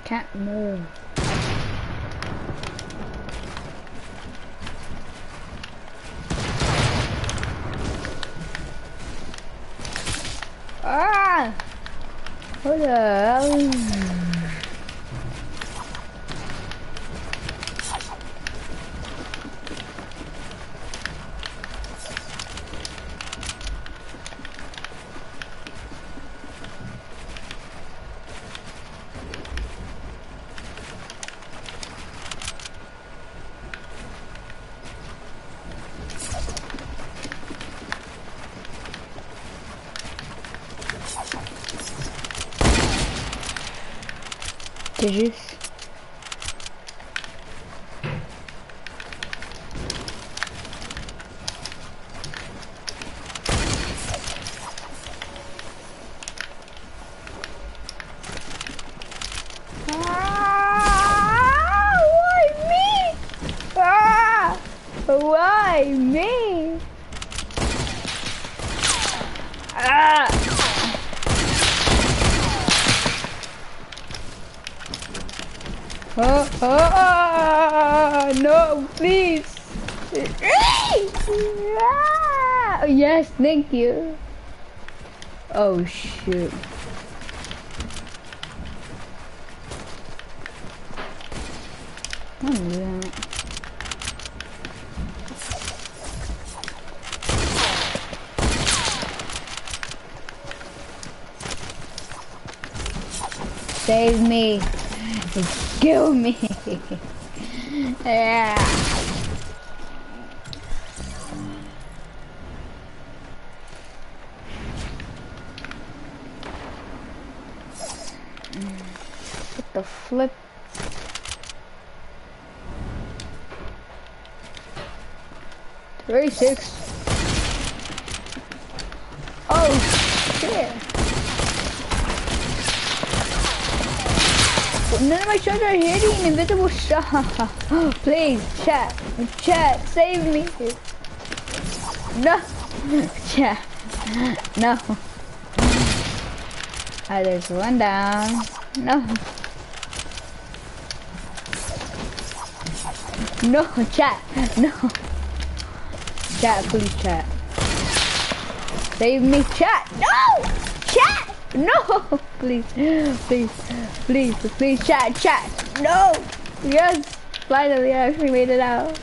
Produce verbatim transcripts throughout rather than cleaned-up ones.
Can't move. Ah! What the hell? Did you? Ah, why me? Ah, why me? Ah. Oh, oh, oh, no, please. Ah, yes, thank you. Oh, shoot. Don't do that. Save me. Kill me. Yeah. What the flip? thirty-six. Oh shit. None of my shots are hitting invisible shot. Please, chat. Chat, save me. No. Chat. No. Ah, there's one down. No. No, chat. No. Chat, please, chat. Save me, chat. No! Chat! No! Please, please, please, please, chat, chat. No! Yes! Finally, I actually made it out.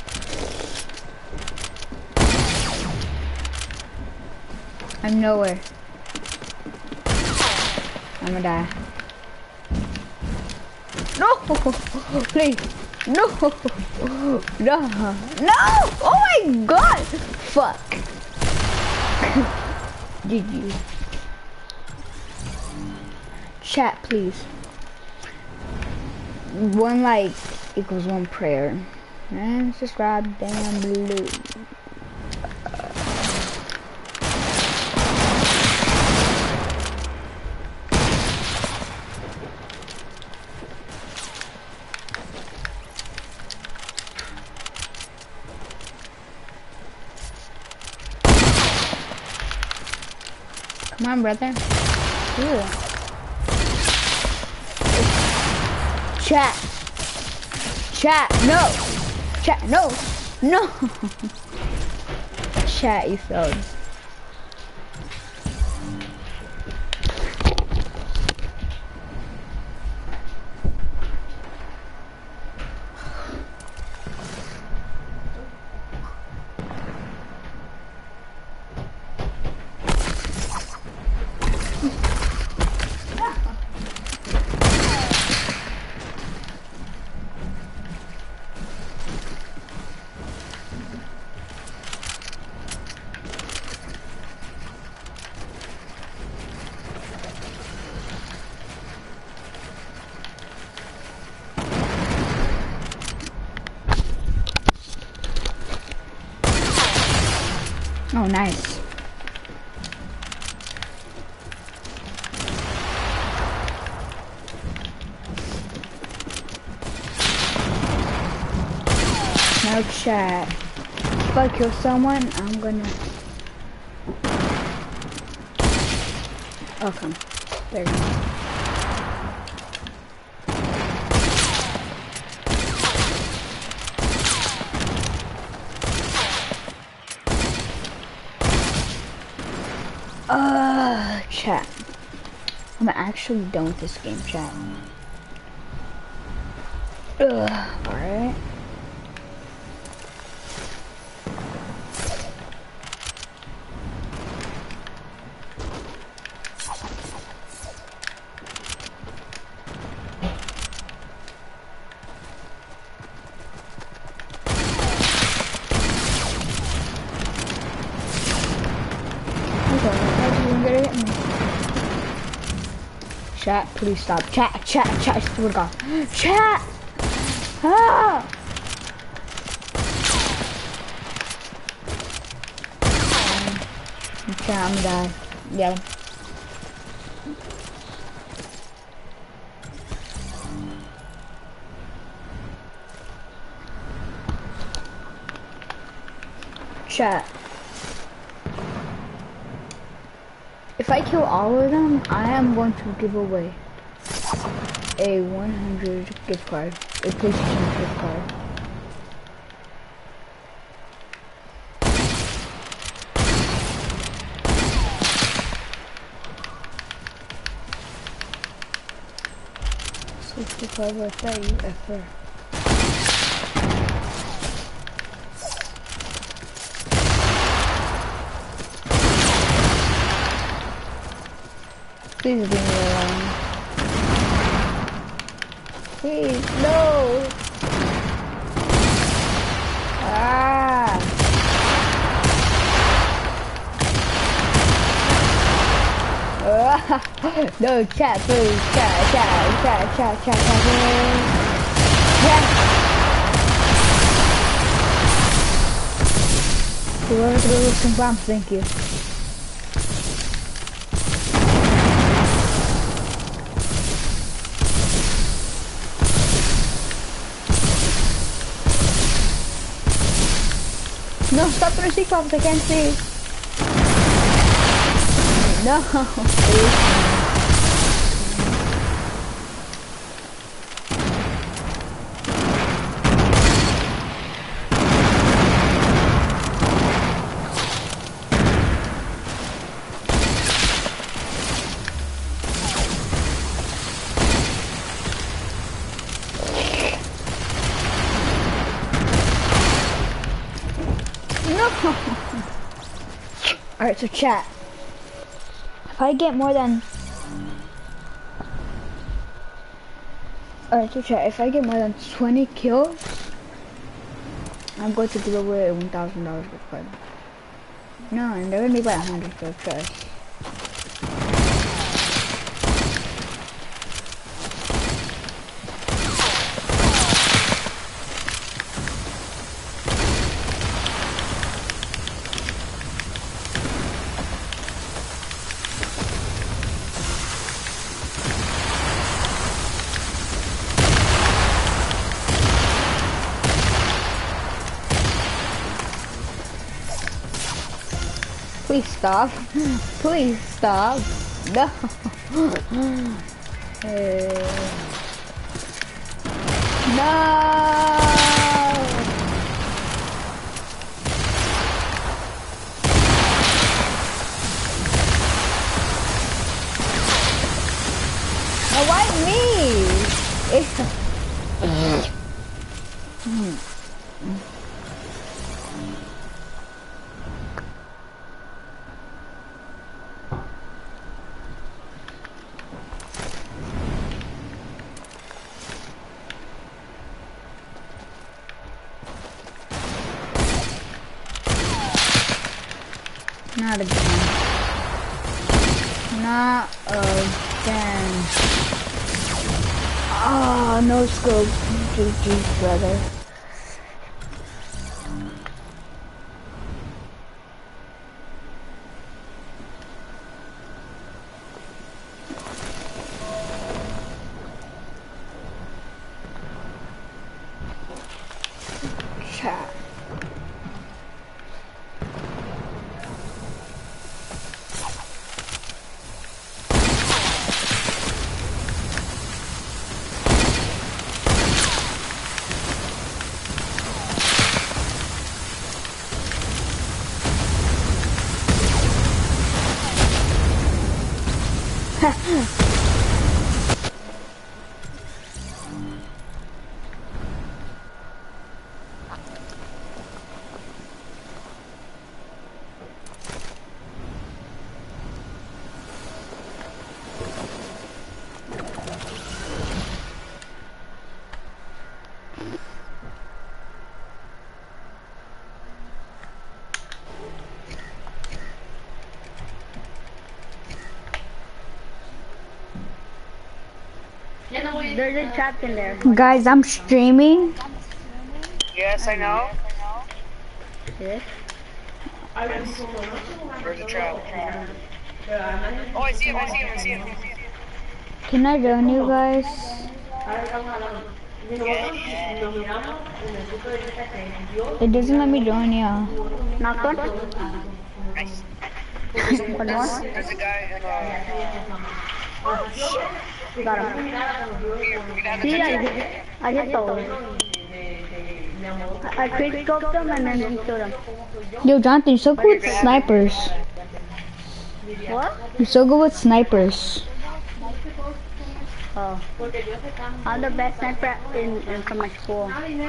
I'm nowhere. I'm gonna die. No! Please! No! No! No! Oh my god! Fuck! G G. Chat, please. One like equals one prayer. And subscribe down below. Come on, brother. Ooh. Chat. Chat, no. Chat, no. No. Chat, you failed. Oh, nice. No chat. If I kill someone, I'm gonna... Oh, come. There you go. chat. I'm actually done with this game, chat. Ugh, alright. Chat, please stop. Chat, chat, chat, I swear to God. Chat! Ah! Um, chat, I'm gonna die. Yeah. Chat. If I kill all of them, I am going to give away a one hundred gift card, a PlayStation gift card. So gift card like that, you effer. Please leave me alone. Please, no! Ah! No, chat, please, chat, chat, chat, chat, chat, chat, chat. Whoever threw some bombs, thank you. No, stop throwing stick bombs, I can't see. No, please. Alright, so chat. If I get more than... Alright, so chat, if I get more than twenty kills, I'm going to give away a one thousand dollar gift card. No, and they're gonna be by one hundred, so trust. Please stop. Please stop. No. uh, no. Oh, why me? hmm. Not again. Not again. Ah, oh, no scope. G G, brother. Chat. There's a trap in there. Guys, I'm streaming. Yes, I know. Yes. Where's the trap? Oh, I see him, I see him, I see him. Can I join you guys? It doesn't let me join you. Knock one. Nice. One more. There's a guy in, uh... Got him. Here, we can have the See, I trap. hit, I hit those. I quick scoped them and then he killed them. Yo, Jonathan, you're so good with snipers. What? You're so good with snipers. Oh. I'm the best sniper in, in from my school.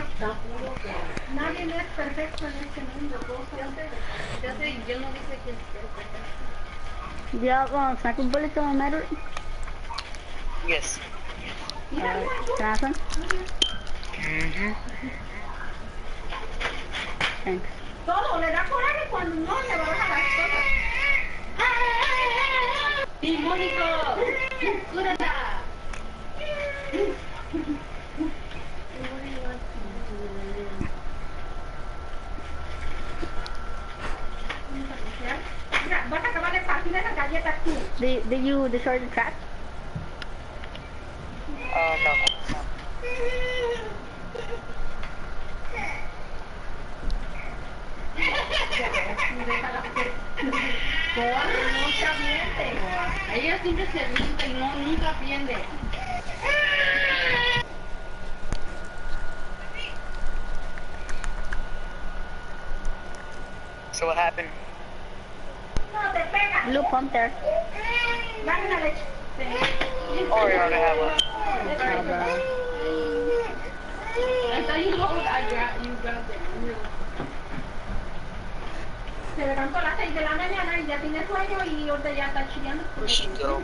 Do you have uh, sniper bullets on metal? Yes. Alright, can I have some? Mm-hmm. Thanks. Todo le da coraje cuando no le baja las cosas. ¡Sí, Mónico! ¡Cúrala! Mira, vas a acabar de partir esas galletas tú. Did, did you destroy the trap? Uh, no. Corre, no se aviente. Ella siempre se avienta y no, nunca aprende. So what happened? No te pegas. Blue pump there. Dame una leche. Oh, we already have one. Oh, bro. I thought you hold, I got, you got it. Se levantó a las seis de la mañana y ya tiene sueño y ahorita ya está chillando. Where'd she go?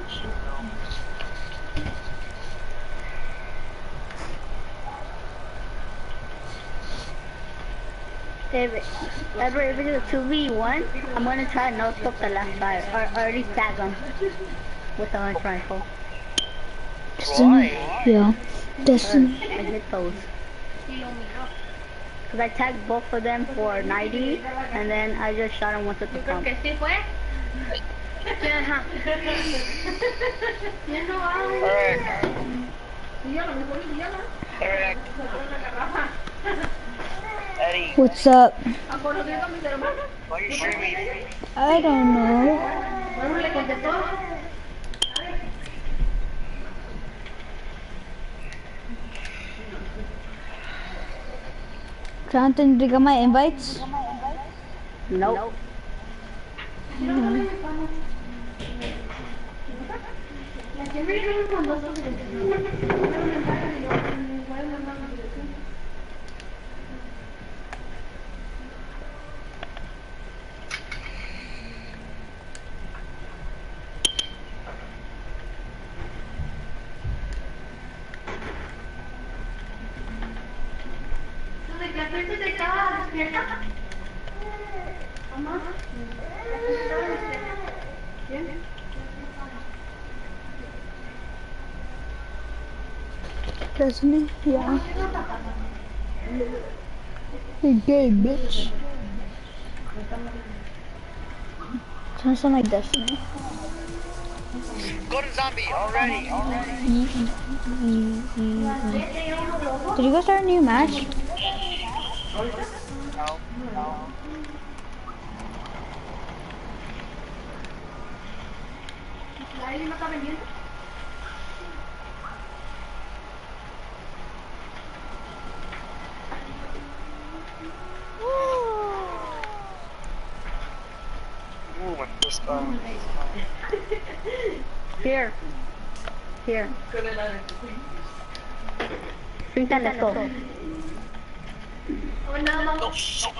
If it, ever if it's a two v one, I'm gonna try to no scope the last guy or, or at least tag him with the launch rifle. Destiny. Yeah. Destiny. I hit those. Cause I tagged both of them for ninety, and then I just shot him once with the pump. ¿Que sí fue? Ajá. Ya no hay. Alright. Guíalo, mejor guíalo. Alright. Eddie, What's up? Acuérdate de mis hermanos. why are you streaming? I don't know. Bueno, le contestó. Jonathan, did you get my invites? Nope. Destiny? Yeah. You gay bitch. Sounds sound like Destiny. Go to zombie already. Already. Did you go start a new match? No. No. ¿La Eli no está vendiendo? Ooh, my first car. Here. Here. Springtime, let's go. Oh, shit.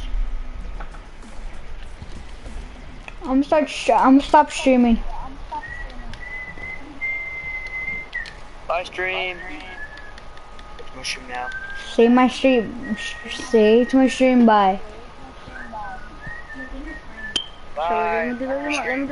I'm start. Sh I'm stop streaming. Bye, stream. Mushroom now. Say my stream. Say to my stream. Bye. Bye. So let me do, let me do